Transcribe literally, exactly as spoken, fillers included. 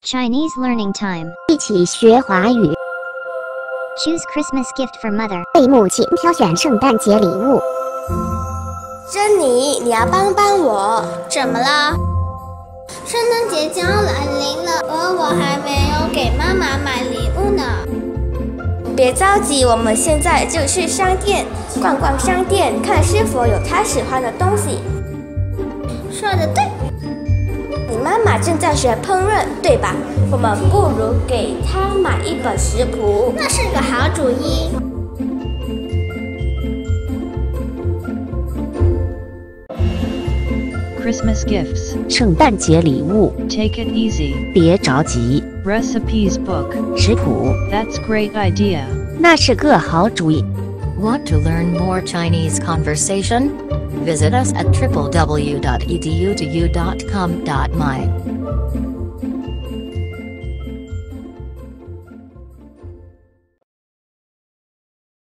Chinese learning time. 一起学华语， Choose Christmas gift for mother. 为母亲挑选圣诞节礼物。 珍妮，你要帮帮我。 怎么了？圣诞节将要来临了，而我还没有给妈妈买礼物呢。 别着急，我们现在就去商店逛逛商店，看是否有她喜欢的东西。 说得对。 你妈妈正在学烹饪，对吧？我们不如给她买一本食谱。 那是个好主意。 Christmas gifts. 圣诞节礼物， Take it easy. 别着急。 Recipes book. 食谱， That's great idea. 那是个好主意。 Want to learn more Chinese conversation? Visit us at w w w dot e d u d u dot com dot m y.